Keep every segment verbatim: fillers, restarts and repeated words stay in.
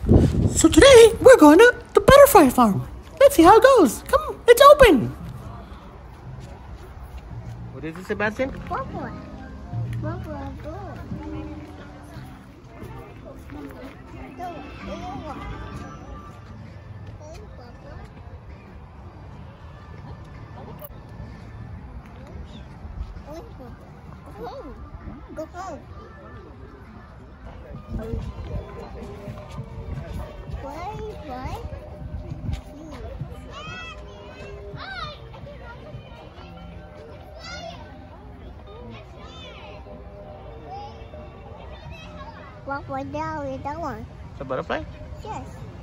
So today we're going to the butterfly farm. Let's see how it goes. Come, it's open. What is it, Sebastian? Bubble. Bubble. Go home. Play, play. What was that with that one? It's a butterfly? Yes.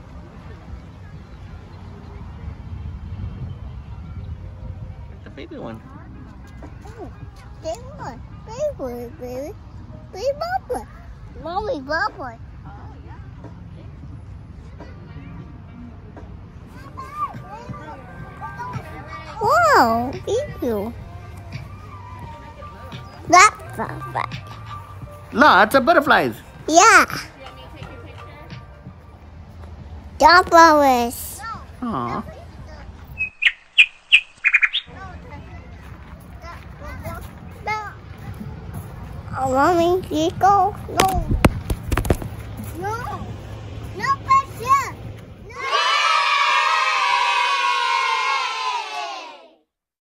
It's a baby one. Oh, that one. Baby, baby. Baby bubble. Mommy bubble. Wow, thank you. That's a butterfly. Lots of butterflies. Yeah. Dog flowers. Aww. Oh, mommy, you go. No.